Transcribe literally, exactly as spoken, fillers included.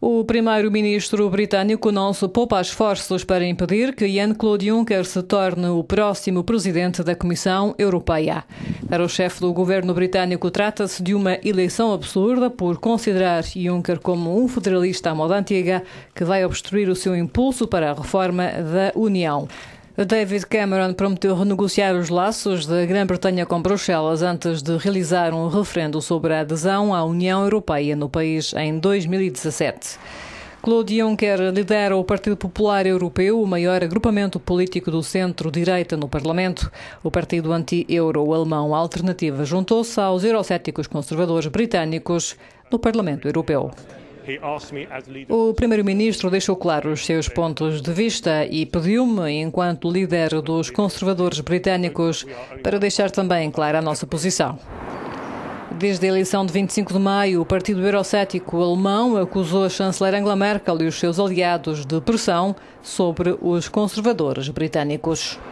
O primeiro-ministro britânico não se poupa esforços para impedir que Jean-Claude Juncker se torne o próximo presidente da Comissão Europeia. Para o chefe do governo britânico, trata-se de uma eleição absurda por considerar Juncker como um federalista à moda antiga que vai obstruir o seu impulso para a reforma da União. David Cameron prometeu renegociar os laços da Grã-Bretanha com Bruxelas antes de realizar um referendo sobre a adesão à União Europeia no país em dois mil e dezassete. Claude Juncker lidera o Partido Popular Europeu, o maior agrupamento político do centro-direita no Parlamento. O partido anti-euro alemão Alternativa juntou-se aos eurocéticos conservadores britânicos no Parlamento Europeu. O primeiro-ministro deixou claro os seus pontos de vista e pediu-me, enquanto líder dos conservadores britânicos, para deixar também clara a nossa posição. Desde a eleição de vinte e cinco de maio, o partido eurocético alemão acusou a chanceler Angela Merkel e os seus aliados de pressão sobre os conservadores britânicos.